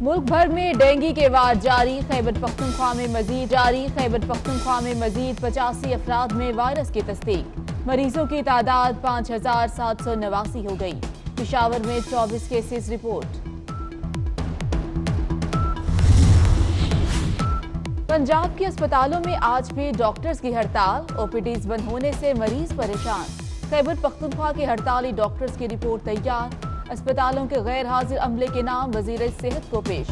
मुल्क भर में डेंगू के वार जारी। खैबर पख्तूनख्वा में मजीद 85 अफराद में वायरस की तस्दीक। मरीजों की तादाद 5789 हो गई। पेशावर में 24 केसेस रिपोर्ट। पंजाब के अस्पतालों में आज भी डॉक्टर्स की हड़ताल। ओपीडीज बंद होने से मरीज परेशान। खैबर पख्तूनख्वा के हड़ताली डॉक्टर्स की रिपोर्ट तैयार। अस्पतालों के गैर हाजिर अमले के नाम वजीर सेहत को पेश।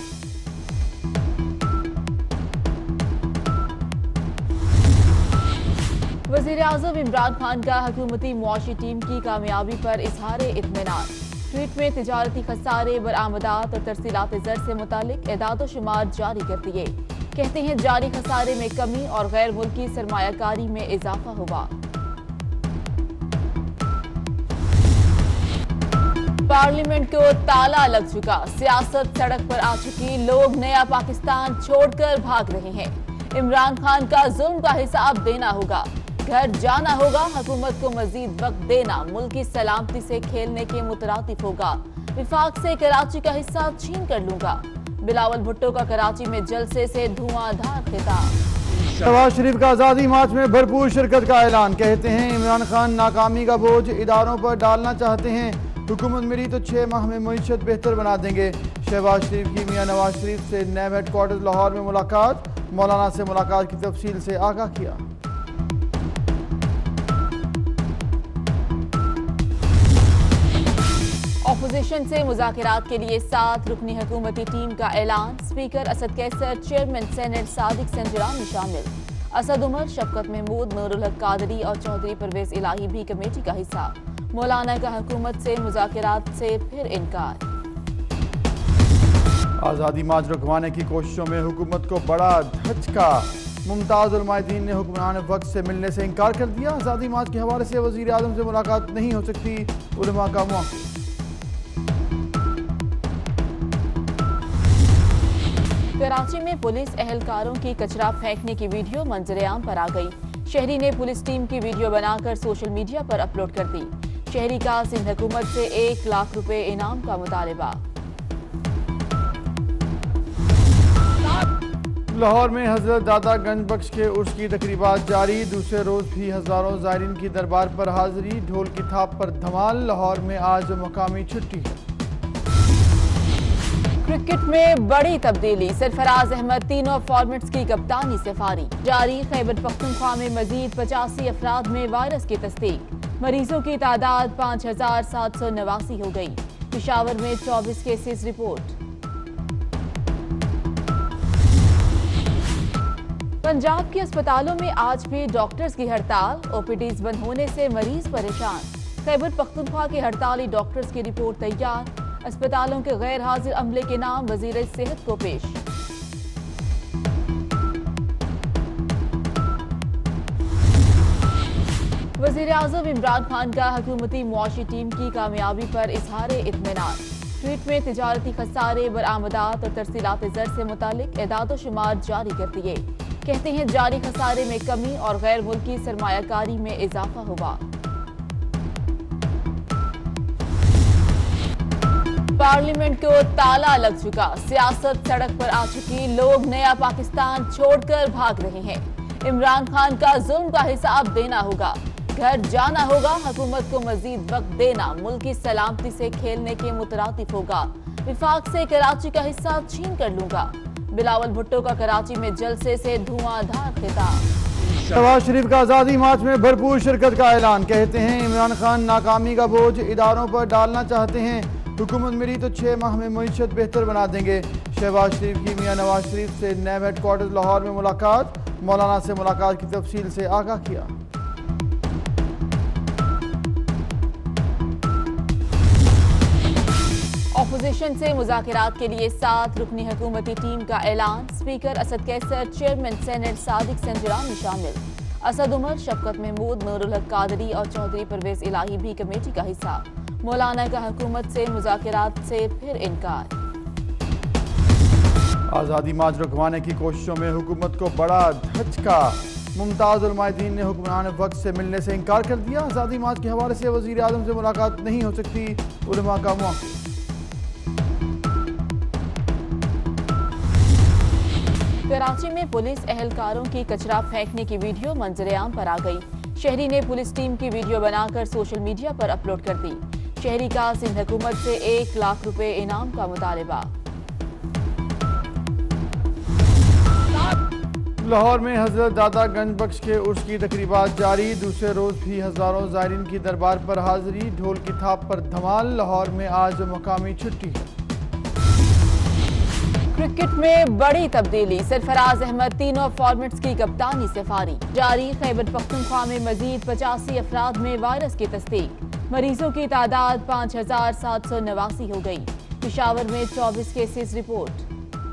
वजीर आजम इमरान खान का हुकूमती मुआशी टीम की कामयाबी पर इजहार इत्मीनान। ट्वीट में तिजारती खसारे, बरामदात और तरसीलात ज़र से मुतालिक एदाद शुमार जारी कर दिए। कहते हैं जारी खसारे में कमी और गैर मुल्की सरमायाकारी में इजाफा हुआ। पार्लियामेंट को ताला लग चुका। सियासत सड़क पर आ चुकी। लोग नया पाकिस्तान छोड़कर भाग रहे हैं। इमरान खान का जुल्म का हिसाब देना होगा। घर जाना होगा। हुकूमत को मजीद वक्त देना मुल्क की सलामती से खेलने के मुतरातिफ होगा। विफाक से कराची का हिस्सा छीन कर लूंगा। बिलावल भुट्टो का कराची में जलसे से धुआंधार खिताब। शहबाज शरीफ का आज़ादी मार्च में भरपूर शिरकत का ऐलान। कहते हैं इमरान खान नाकामी का बोझ इदारों पर डालना चाहते हैं। हुकूमत मिली तो 6 माह में मईशत बेहतर बना देंगे। शहबाज शरीफ की मियां नवाज शरीफ से नैब हेडक्वार्टर लाहौर में मुलाकात। मौलाना से मुलाकात की तफसील से आगाह किया। अपोजिशन से मुज़ाकरात के लिए 7 रुकनी हुकूमती टीम का ऐलान। Speaker Asad Qaiser, chairman senate Sadiq Sanjrani शामिल। असद उमर, शफकत महमूद, नूरुल हक कादरी और चौधरी परवेज इलाही भी कमेटी का हिस्सा। मौलाना का हुकूमत से मुज़ाकरात से फिर इनकार। आज़ादी मार्च रुकवाने की कोशिशों में हुकूमत को बड़ा धचका। मुमताज़ उलमायदीन ने हुक्मरान वक्त से मिलने से इनकार कर दिया। आज़ादी मार्च के हवाले से वज़ीर आज़म से मुलाकात नहीं हो सकती। उलमा का मौक़िफ़। कराची में पुलिस एहलकारों की कचरा फेंकने की वीडियो मंजर-ए-आम पर आ गई। शहरी ने पुलिस टीम की वीडियो बनाकर सोशल मीडिया पर अपलोड कर दी। शहरी का सिंध हुकूमत से 1 लाख रुपए इनाम का मुतालबा। लाहौर में हजरत दादा गंज बख्श के उर्स की तकरीबात जारी। दूसरे रोज भी हजारों ज़ायरीन की दरबार पर हाजिरी। ढोल की थाप पर धमाल। लाहौर में आज मकामी छुट्टी है। क्रिकेट में बड़ी तब्दीली। सरफराज अहमद तीनों फॉर्मेट्स की कप्तानी से फारिग जारी। खैबर पख्तूनख्वा में मजीद 85 अफराद में वायरस की तस्दीक। मरीजों की तादाद 5789 हो गई। पेशावर में 24 केसेस रिपोर्ट। पंजाब के अस्पतालों में आज भी डॉक्टर्स की हड़ताल। ओपीडीज बंद होने से मरीज परेशान। खैबर पख्तूनख्वा के हड़ताली डॉक्टर्स की रिपोर्ट तैयार। अस्पतालों के गैर हाजिर अमले के नाम वजीर सेहत को पेश। वजीर आजम इमरान खान का हुकूमती मुआशी टीम की कामयाबी पर इजहार इत्मीनान। ट्वीट में तिजारती खसारे, बरामदात और तरसीलात ज़र से मुतालिक एदाद शुमार जारी कर दिए। कहते हैं जारी खसारे में कमी और गैर मुल्की सरमायाकारी में इजाफा हुआ। पार्लियामेंट को ताला लग चुका। सियासत सड़क पर आ चुकी। लोग नया पाकिस्तान छोड़कर भाग रहे हैं। इमरान खान का जुल्म का हिसाब देना होगा। घर जाना होगा। हुकूमत को मजीद वक्त देना मुल्क की सलामती से खेलने के मुतरातिफ होगा। विफाक से कराची का हिस्सा छीन कर लूंगा। बिलावल भुट्टो का कराची में जलसे से धुआंधार खिताब। शहबाज शरीफ का आज़ादी मार्च में भरपूर शिरकत का ऐलान। कहते हैं इमरान खान नाकामी का बोझ इदारों पर डालना चाहते हैं। हुकूमत मिली तो 6 माह में मईशत बेहतर बना देंगे। शहबाज शरीफ की मियां नवाज शरीफ से नैब हेडक्वार्टर लाहौर में मुलाकात। मौलाना से मुलाकात की तफसील से आगाह किया। अपोजिशन से मुज़ाकरात के लिए 7 रुकनी हुकूमती टीम का ऐलान। Speaker Asad Qaiser, chairman senate Sadiq Sanjrani शामिल। असद उमर, शफकत महमूद, नूरुल हक कादरी और चौधरी परवेज इलाही भी कमेटी का हिस्सा। मौलाना का हुकूमत से मुज़ाकरात से फिर इनकार। आज़ादी मार्च रुकवाने की कोशिशों में हुकूमत को बड़ा धचका। मुमताज़ उलमायदीन ने हुक्मरान वक्त से मिलने से इनकार कर दिया। आज़ादी मार्च के हवाले से वज़ीर आज़म से मुलाकात नहीं हो सकती। उलमा का मौक़िफ़। कराची में पुलिस एहलकारों की कचरा फेंकने की वीडियो मंजरेआम पर आ गई। शहरी ने पुलिस टीम की वीडियो बनाकर सोशल मीडिया पर अपलोड कर दी। शहरी का सिंध हुकूमत से 1 लाख रुपए इनाम का मुतालबा। लाहौर में हजरत दादा गंज बख्श के उर्स की तकरीबात जारी। दूसरे रोज भी हजारों ज़ायरीन की दरबार पर हाजिरी, ढोल की थाप पर धमाल। लाहौर में आज मकामी छुट्टी है। क्रिकेट में बड़ी तब्दीली, सरफराज अहमद तीनों फॉर्मेट्स की कप्तानी से फारिग। जारी खैबर पख्तूनख्वा में मजीद 85 अफराद में वायरस की तस्दीक। मरीजों की तादाद 5789 हो गई। पेशावर में 24 केसेस रिपोर्ट।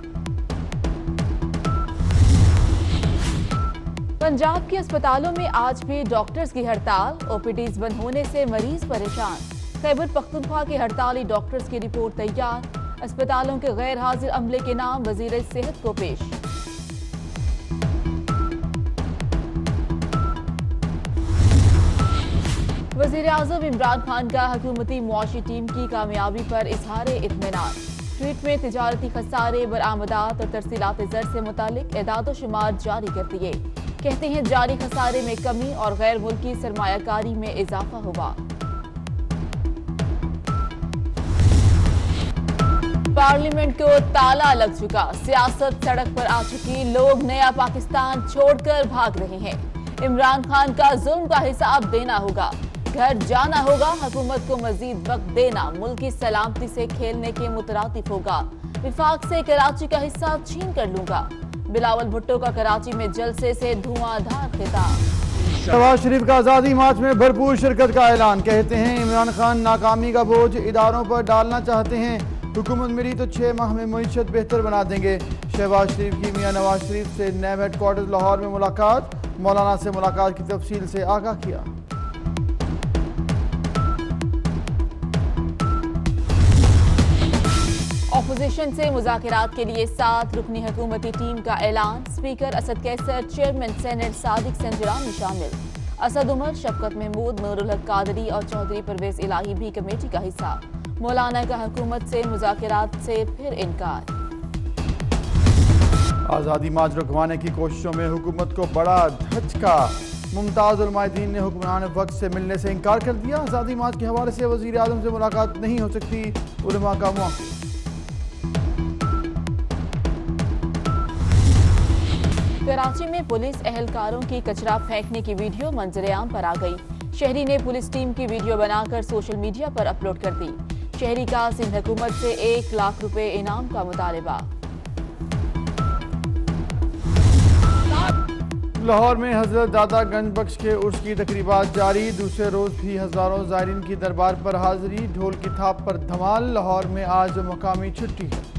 पंजाब के अस्पतालों में आज भी डॉक्टर्स की हड़ताल, ओपीडीज बंद होने से मरीज परेशान। खैबर पख्तूनख्वा के हड़ताली डॉक्टर्स की रिपोर्ट तैयार। अस्पतालों के गैर हाजिर अमले के नाम वजीर सेहत को पेश। वजीर आजम इमरान खान का हुकूमती मुआशी टीम की कामयाबी पर इजहार इत्मीनान। ट्वीट में तिजारती खसारे, बरामदात और तरसीलात ज़र से मुतालिक एदाद शुमार जारी कर दिए। कहते हैं जारी खसारे में कमी और गैर मुल्की सरमायाकारी में इजाफा हुआ। पार्लियामेंट को ताला लग चुका, सियासत सड़क पर आ चुकी, लोग नया पाकिस्तान छोड़कर भाग रहे हैं। इमरान खान का जुल्म का हिसाब देना होगा, घर जाना होगा, हुकूमत को मजीद वक्त देना मुल्की सलामती से खेलने के मुतरातिफ होगा। विफाक से कराची का हिस्सा छीन कर लूंगा। बिलावल भुट्टो का कराची में जलसे से धुआंधार खिताब। शहबाज शरीफ का आज़ादी मार्च में भरपूर शिरकत का ऐलान। कहते हैं इमरान खान नाकामी का बोझ इदारों पर डालना चाहते हैं, हुकूमत मिली तो 6 माह में मईशत बेहतर बना देंगे। शहबाज शरीफ की मियां नवाज शरीफ से नैब हेडक्वार्टर लाहौर में मुलाकात, मौलाना से मुलाकात की तफसील से आगाह किया। अपोजिशन से मुज़ाकरात के लिए 7 रुकनी हुकूमती टीम का ऐलान। Speaker Asad Qaiser, chairman senate Sadiq Sanjrani शामिल। असद उमर, शफकत महमूद, नूरुल हक कादरी और चौधरी परवेज इलाही भी कमेटी का हिस्सा। मौलाना का हुकूमत से मुज़ाकरात से फिर इनकार। आज़ादी मार्च रुकवाने की कोशिशों में हुकूमत को बड़ा धचका। मुमताज़ उलमायदीन ने हुक्मरान वक्त से मिलने से इनकार कर दिया। आज़ादी मार्च के हवाले से वज़ीर आज़म से मुलाकात नहीं हो सकती, उलमा का मौक़िफ़। कराची में पुलिस एहलकारों की कचरा फेंकने की वीडियो मंजरेआम पर आ गई। शहरी ने पुलिस टीम की वीडियो बनाकर सोशल मीडिया पर अपलोड कर दी। शहरी का सिंध हुकूमत से 1 लाख रुपए इनाम का मुतालबा। लाहौर में हजरत दादा गंज बख्श के उर्स की तकरीबात जारी। दूसरे रोज भी हजारों ज़ायरीन की दरबार पर हाजिरी, ढोल की थाप पर धमाल। लाहौर में आज मकामी छुट्टी है।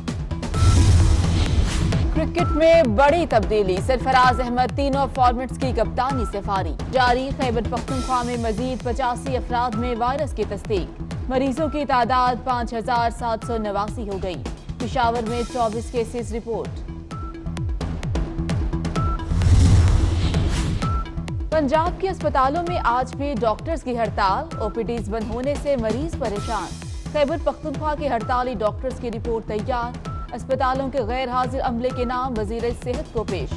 क्रिकेट में बड़ी तब्दीली, सरफराज अहमद तीनों फॉर्मेट्स की कप्तानी से फारिग। जारी खैबर पख्तूनख्वा में मजीद 85 अफराद में वायरस की तस्दीक। मरीजों की तादाद 5789 हो गई। पेशावर में 24 केसेस रिपोर्ट। पंजाब के अस्पतालों में आज भी डॉक्टर्स की हड़ताल, ओपीडीज बंद होने से मरीज परेशान। खैबर पख्तूनख्वा के हड़ताली डॉक्टर्स की रिपोर्ट तैयार। अस्पतालों के गैर हाजिर अमले के नाम वजीर सेहत को पेश।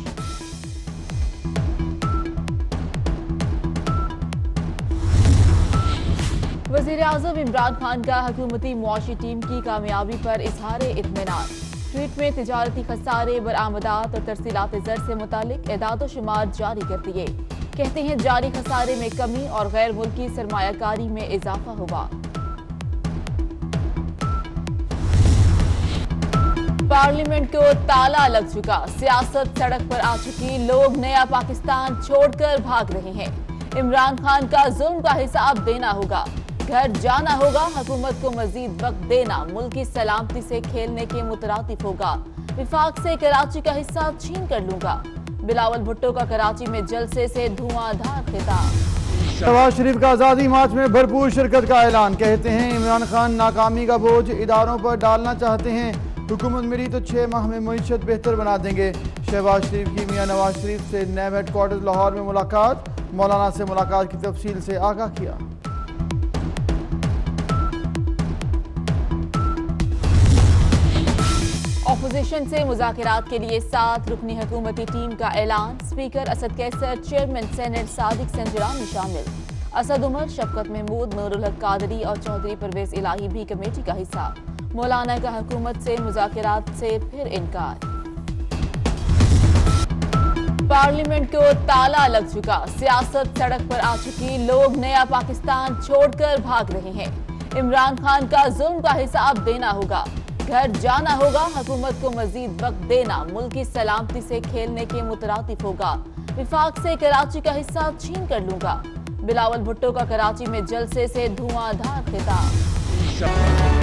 वजीर आजम इमरान खान का हुकूमती मुआशी टीम की कामयाबी पर इजहार इत्मीनान। ट्वीट में तिजारती खसारे, बरामदात और तरसीलात ज़र से मुतालिक एदाद शुमार जारी कर दिए। कहते हैं जारी खसारे में कमी और गैर मुल्की सरमायाकारी में इजाफा हुआ। पार्लियामेंट को ताला लग चुका, सियासत सड़क पर आ चुकी, लोग नया पाकिस्तान छोड़कर भाग रहे हैं। इमरान खान का जुल्म का हिसाब देना होगा, घर जाना होगा, हुकूमत को मजीद वक्त देना मुल्की सलामती से खेलने के मुतरातिफ होगा। विफाक से कराची का हिस्सा छीन कर लूंगा। बिलावल भुट्टो का कराची में जलसे से धुआंधार खिताब। शहबाज शरीफ का आज़ादी मार्च में भरपूर शिरकत का ऐलान। कहते हैं इमरान खान नाकामी का बोझ इदारों पर डालना चाहते हैं, हुकूमत मिली तो 6 माह में मईशत बेहतर बना देंगे। शहबाज शरीफ की मियां नवाज शरीफ से नैब हेडक्वार्टर लाहौर में मुलाकात, मौलाना से मुलाकात की तफसील से आगाह किया। अपोजिशन से मुज़ाकरात के लिए 7 रुकनी हुकूमती टीम का ऐलान। Speaker Asad Qaiser, chairman senate Sadiq Sanjrani शामिल। असद उमर, शफकत महमूद, नूरुल हक कादरी और चौधरी परवेज इलाही भी कमेटी का हिस्सा। मौलाना का हुकूमत से मुज़ाकरात से फिर इनकार। पार्लियामेंट को ताला लग चुका, सियासत सड़क पर आ चुकी, लोग नया पाकिस्तान छोड़कर भाग रहे हैं। इमरान खान का जुल्म का हिसाब देना होगा, घर जाना होगा, हुकूमत को मजीद वक्त देना मुल्क की सलामती से खेलने के मुतरातिफ होगा। विफाक से कराची का हिस्सा छीन कर लूंगा। बिलावल भुट्टो का कराची में जलसे से धुआंधार खिताब।